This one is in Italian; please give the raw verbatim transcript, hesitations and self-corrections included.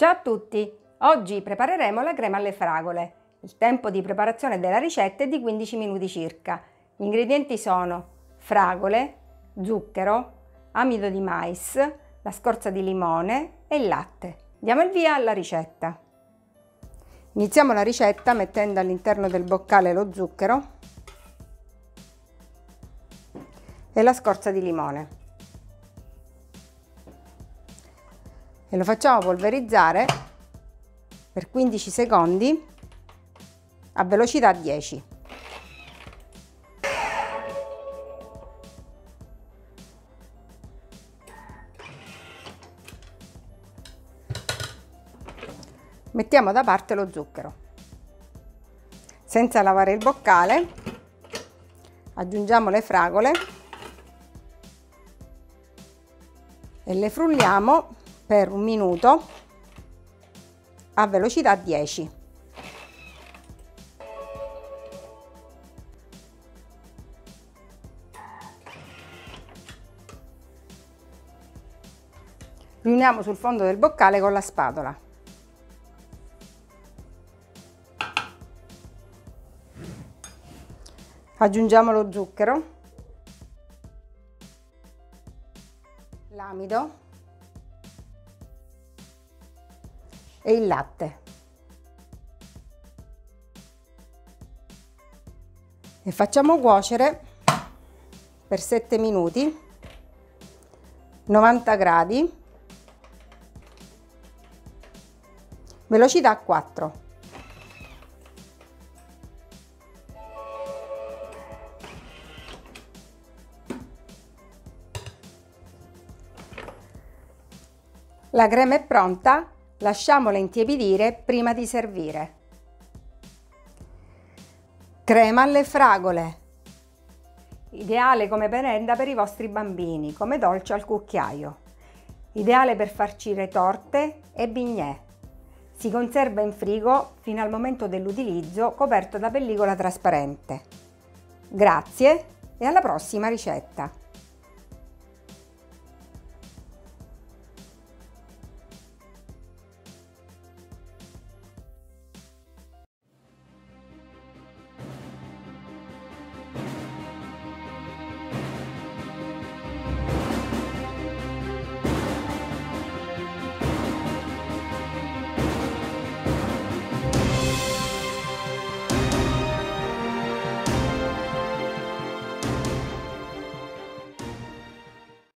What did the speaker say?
Ciao a tutti! Oggi prepareremo la crema alle fragole. Il tempo di preparazione della ricetta è di quindici minuti circa. Gli ingredienti sono fragole, zucchero, amido di mais, la scorza di limone e il latte. Diamo il via alla ricetta. Iniziamo la ricetta mettendo all'interno del boccale lo zucchero e la scorza di limone. E lo facciamo polverizzare per quindici secondi a velocità dieci. Mettiamo da parte lo zucchero. Senza lavare il boccale, aggiungiamo le fragole e le frulliamo per un minuto a velocità dieci. Riuniamo sul fondo del boccale con la spatola. Aggiungiamo lo zucchero, l'amido e il latte e facciamo cuocere per sette minuti, novanta gradi, velocità quattro. La crema è pronta. Lasciamola intiepidire prima di servire. Crema alle fragole. Ideale come merenda per i vostri bambini, come dolce al cucchiaio. Ideale per farcire torte e bignè. Si conserva in frigo fino al momento dell'utilizzo, coperto da pellicola trasparente. Grazie e alla prossima ricetta!